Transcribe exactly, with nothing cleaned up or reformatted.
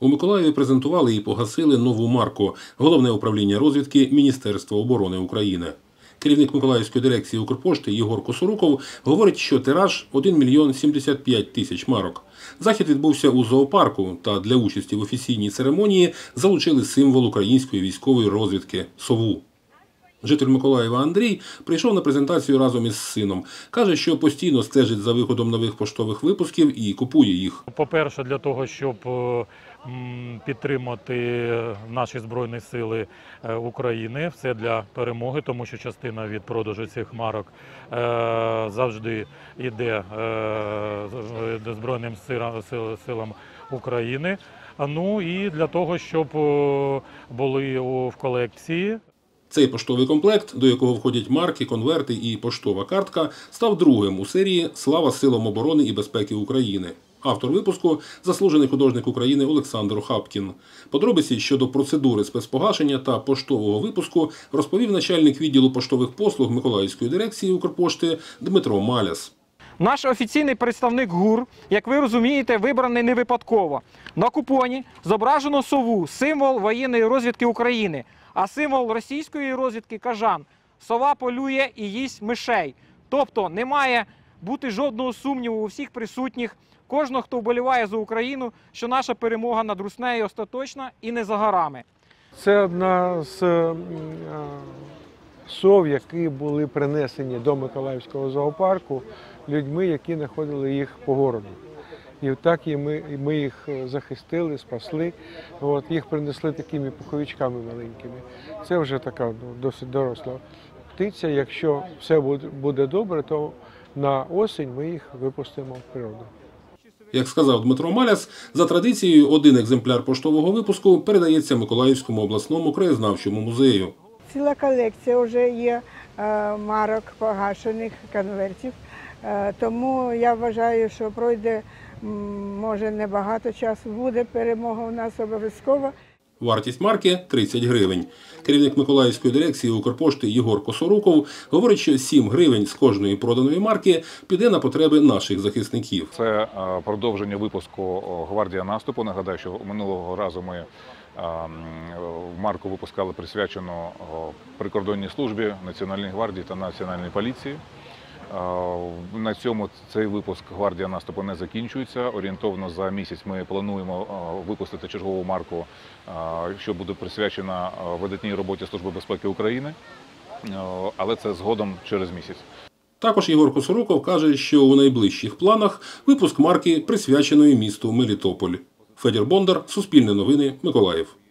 У Миколаєві презентували і погасили нову марку – Головне управління розвідки Міністерства оборони України. Керівник Миколаївської дирекції Укрпошти Єгор Косоруков говорить, що тираж – один мільйон сімдесят п'ять тисяч марок. Захід відбувся у зоопарку, та для участі в офіційній церемонії залучили символ української військової розвідки – сову. Житель Миколаєва Андрій прийшов на презентацію разом із сином. Каже, що постійно стежить за виходом нових поштових випусків і купує їх. По-перше, для того, щоб підтримати наші Збройні Сили України, все для перемоги, тому що частина від продажу цих марок завжди йде Збройним силам України. Ну і для того, щоб були в колекції. Цей поштовий комплект, до якого входять марки, конверти і поштова картка, став другим у серії «Слава силам оборони і безпеки України». Автор випуску – заслужений художник України Олександр Хапкін. Подробиці щодо процедури спецпогашення та поштового випуску розповів начальник відділу поштових послуг Миколаївської дирекції Укрпошти Дмитро Маляс. Наш офіційний представник ГУР, як ви розумієте, вибраний не випадково. На купоні зображено сову – символ воєнної розвідки України, а символ російської розвідки – кажан. Сова полює і їсть мишей. Тобто не має бути жодного сумніву у всіх присутніх, кожного, хто вболіває за Україну, що наша перемога над руснею остаточна і не за горами. Це одна з сов, які були принесені до Миколаївського зоопарку людьми, які знаходили їх по городу. І так і ми, і ми їх захистили, спасли. От, їх принесли такими пуховичками маленькими. Це вже така ну, досить доросла птиця. Якщо все буде добре, то на осінь ми їх випустимо в природу. Як сказав Дмитро Маляс, за традицією один екземпляр поштового випуску передається Миколаївському обласному краєзнавчому музею. Ціла колекція вже є марок, погашених конвертів. Тому я вважаю, що пройде, може, небагато часу, буде перемога у нас обов'язково. Вартість марки – тридцять гривень. Керівник Миколаївської дирекції Укрпошти Єгор Косоруков говорить, що сім гривень з кожної проданої марки піде на потреби наших захисників. Це продовження випуску «Гвардія наступу». Нагадаю, що минулого разу ми марку випускали присвячену прикордонній службі, Національній гвардії та Національній поліції. На цьому цей випуск «Гвардія наступу» не закінчується. Орієнтовно за місяць ми плануємо випустити чергову марку, що буде присвячена видатній роботі Служби безпеки України, але це згодом через місяць. Також Єгор Косоруков каже, що у найближчих планах випуск марки присвяченої місту Мелітополь. Федір Бондар, Суспільне новини, Миколаїв.